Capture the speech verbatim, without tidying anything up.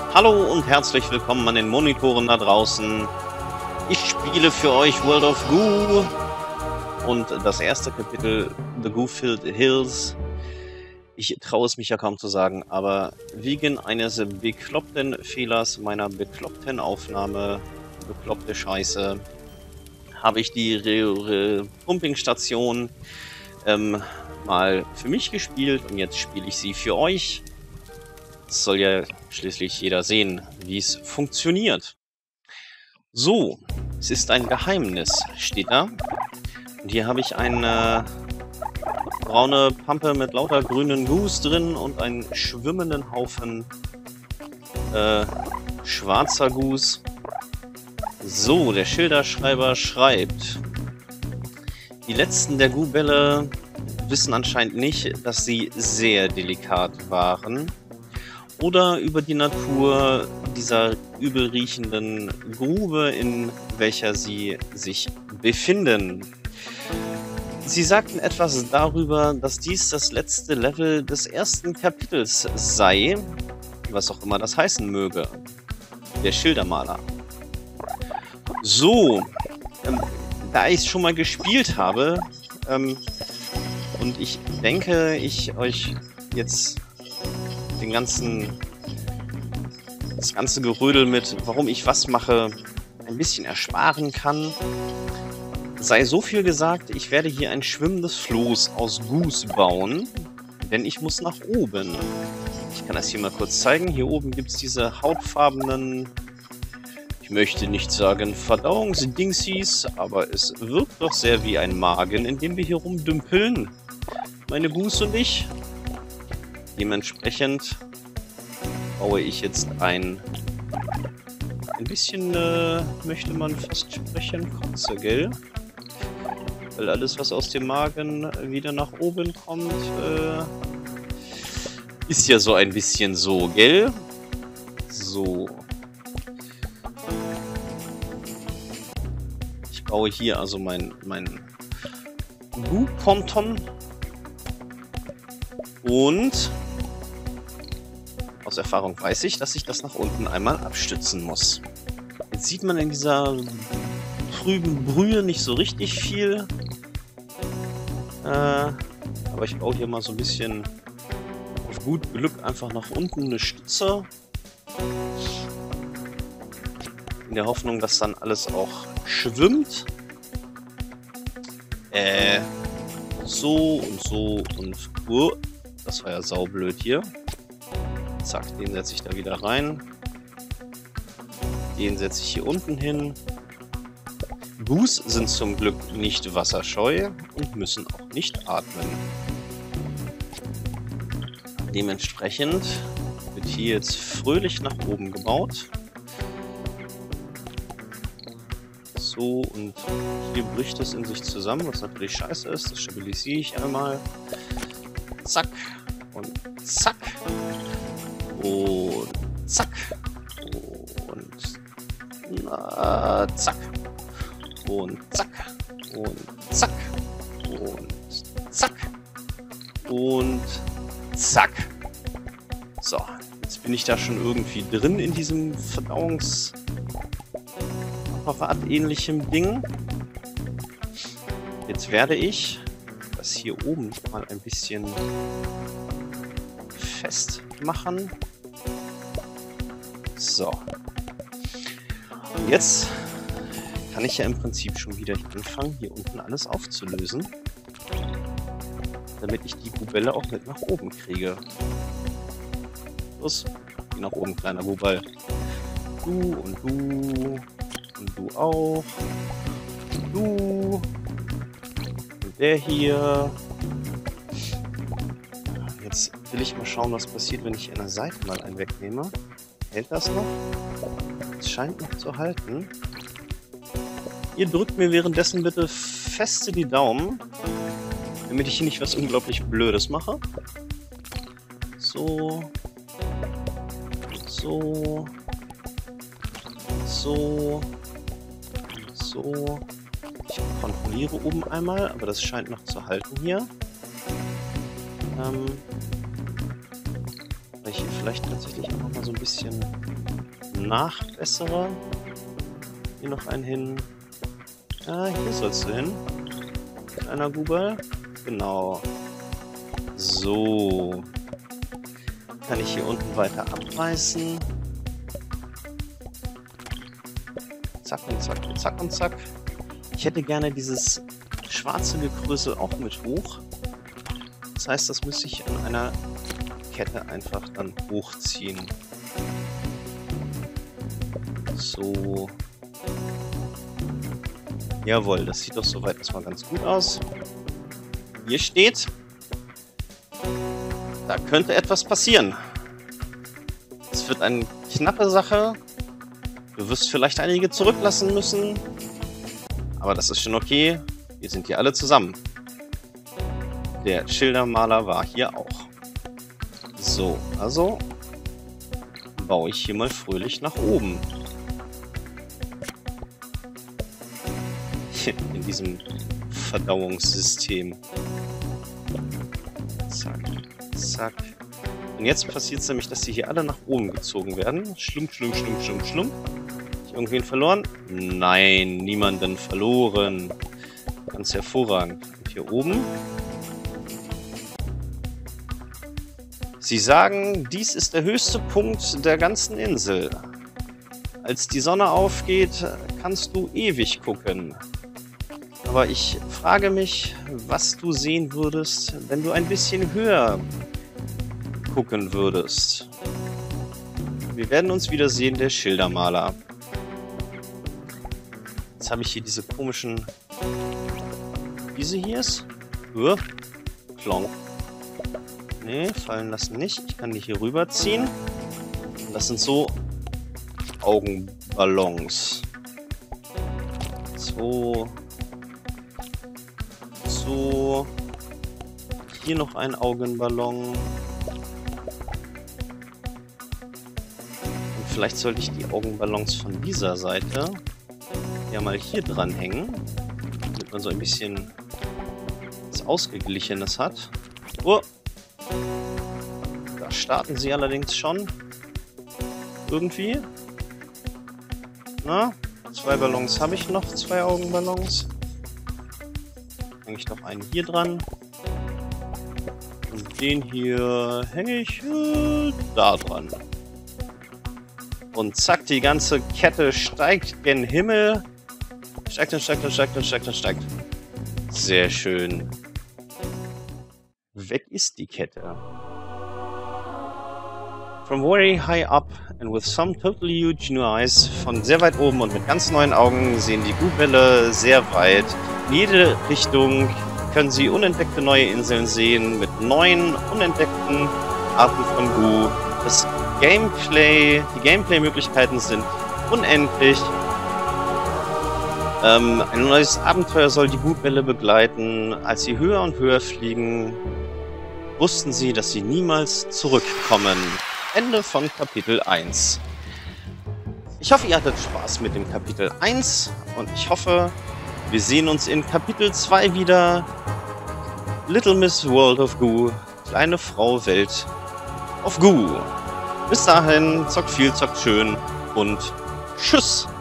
Hallo und herzlich willkommen an den Monitoren da draußen. Ich spiele für euch World of Goo und das erste Kapitel The Goo-Filled Hills. Ich traue es mich ja kaum zu sagen, aber wegen eines bekloppten Fehlers meiner bekloppten Aufnahme, bekloppte Scheiße, habe ich die Re Re Pumpingstation ähm, mal für mich gespielt und jetzt spiele ich sie für euch. Es soll ja schließlich jeder sehen, wie es funktioniert. So, es ist ein Geheimnis, steht da. Und hier habe ich eine braune Pampe mit lauter grünen Goos drin und einen schwimmenden Haufen äh, schwarzer Goos. So, der Schilderschreiber schreibt: Die letzten der Goo-Bälle wissen anscheinend nicht, dass sie sehr delikat waren oder über die Natur dieser übel riechenden Grube, in welcher sie sich befinden. Sie sagten etwas darüber, dass dies das letzte Level des ersten Kapitels sei, was auch immer das heißen möge. Der Schildermaler. So, ähm, da ich es schon mal gespielt habe ähm, und ich denke, ich euch jetzt den ganzen, das ganze Gerödel mit, warum ich was mache, ein bisschen ersparen kann, sei so viel gesagt, ich werde hier ein schwimmendes Floß aus Goos bauen, denn ich muss nach oben. Ich kann das hier mal kurz zeigen. Hier oben gibt es diese hautfarbenen, ich möchte nicht sagen Verdauungsdingsies, aber es wirkt doch sehr wie ein Magen, in dem wir hier rumdümpeln. Meine Goos und ich. Dementsprechend baue ich jetzt ein, ein bisschen, äh, möchte man fast sprechen, Kotze, gell? Weil alles, was aus dem Magen wieder nach oben kommt, äh, ist ja so ein bisschen so, gell? So. Ich baue hier also mein, mein Goo-Ponton und aus Erfahrung weiß ich, dass ich das nach unten einmal abstützen muss. Jetzt sieht man in dieser trüben Brühe nicht so richtig viel. Äh, aber ich baue hier mal so ein bisschen auf gut Glück einfach nach unten eine Stütze. In der Hoffnung, dass dann alles auch schwimmt. Äh, so und so und... Uh, das war ja saublöd hier. Zack, den setze ich da wieder rein. Den setze ich hier unten hin. Goos sind zum Glück nicht wasserscheu und müssen auch nicht atmen. Dementsprechend wird hier jetzt fröhlich nach oben gebaut. So, und hier bricht es in sich zusammen, was natürlich scheiße ist. Das stabilisiere ich einmal. Zack und zack. Und zack. Und na, zack. Und zack. Und zack. Und zack. Und zack. So, jetzt bin ich da schon irgendwie drin in diesem Verdauungsapparat-ähnlichem Ding. Jetzt werde ich das hier oben mal ein bisschen festmachen. So. Und jetzt kann ich ja im Prinzip schon wieder anfangen, hier unten alles aufzulösen, damit ich die Goo-Bälle auch mit nach oben kriege. Los, geh nach oben, kleiner Goo-Ball. Du und du und du auch. Und du. Und der hier. Jetzt will ich mal schauen, was passiert, wenn ich an der Seite mal einen wegnehme. Hält das noch? Es scheint noch zu halten. Ihr drückt mir währenddessen bitte feste die Daumen, damit ich hier nicht was unglaublich Blödes mache. So. So. So. So. Ich kontrolliere oben einmal, aber das scheint noch zu halten hier. Ähm, weil ich hier vielleicht tatsächlich auch noch mal so ein bisschen nachbessere. Hier noch einen hin. Ja, hier sollst du hin. Kleiner Guber. Genau. So. Kann ich hier unten weiter abreißen. Zack und zack und zack und zack. Ich hätte gerne dieses schwarze Gekrösel auch mit hoch. Das heißt, das müsste ich an einer Kette einfach dann hochziehen. So. Jawohl, das sieht doch soweit erstmal ganz gut aus. Hier steht, da könnte etwas passieren. Es wird eine knappe Sache. Du wirst vielleicht einige zurücklassen müssen. Aber das ist schon okay. Wir sind hier alle zusammen. Der Schildermaler war hier auch. So, also baue ich hier mal fröhlich nach oben. In diesem Verdauungssystem. Zack, zack. Und jetzt passiert es nämlich, dass die hier alle nach oben gezogen werden. Schlumpf, schlumpf, schlumpf, schlumpf, schlumpf. Hab ich irgendwen verloren? Nein, niemanden verloren. Ganz hervorragend. Und hier oben. Sie sagen, dies ist der höchste Punkt der ganzen Insel. Als die Sonne aufgeht, kannst du ewig gucken. Aber ich frage mich, was du sehen würdest, wenn du ein bisschen höher gucken würdest. Wir werden uns wiedersehen, der Schildermaler. Jetzt habe ich hier diese komischen... Diese hier ist? Uh, Klonk. Nee, fallen lassen nicht. Ich kann die hier rüberziehen. Und das sind so Augenballons. So... So, hier noch ein Augenballon. Und vielleicht sollte ich die Augenballons von dieser Seite ja mal hier dran hängen, damit man so ein bisschen was Ausgeglichenes hat. Oh, da starten sie allerdings schon. Irgendwie. Na, zwei Ballons habe ich noch, zwei Augenballons. Hänge ich noch einen hier dran. Und den hier hänge ich äh, da dran. Und zack, die ganze Kette steigt gen Himmel. Steigt und steigt und steigt und steigt und steigt. Sehr schön. Weg ist die Kette. From very high up and with some totally huge new eyes. Von sehr weit oben und mit ganz neuen Augen sehen die Gu-Bälle sehr weit. In jede Richtung können Sie unentdeckte neue Inseln sehen mit neuen, unentdeckten Arten von Gu. Das Gameplay, die Gameplay-Möglichkeiten sind unendlich. Ähm, ein neues Abenteuer soll die Gu-Bälle begleiten. Als sie höher und höher fliegen, wussten sie, dass sie niemals zurückkommen. Ende von Kapitel eins. Ich hoffe, ihr hattet Spaß mit dem Kapitel eins und ich hoffe, wir sehen uns in Kapitel zwei wieder. Little Miss World of Gu. Kleine Frau Welt of Gu. Bis dahin, zockt viel, zockt schön und tschüss.